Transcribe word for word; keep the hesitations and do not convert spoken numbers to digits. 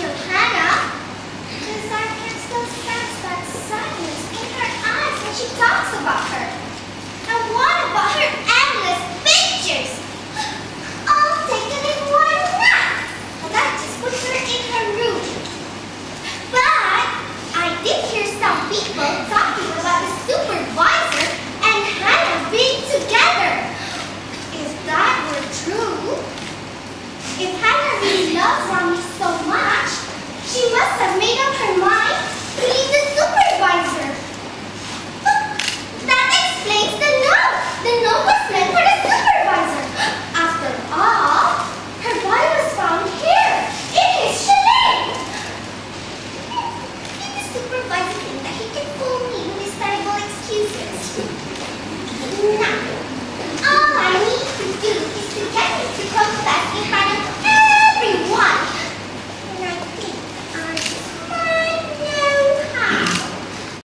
kill Hannah. Because I can still sense that sadness in her eyes when she talks about her. And what about her endless pictures? All taken in one night. And that just puts her in her room. But I did hear some people talking about the supervisor and Hannah being together. If that were true, if Hannah really loves Rami so much, she must have made up her mind to leave the supervisor. That explains the note. The note was meant for the supervisor. After all, her body was found here, in his chalet. Did the supervisor think that he could fool me with his terrible excuses? Now,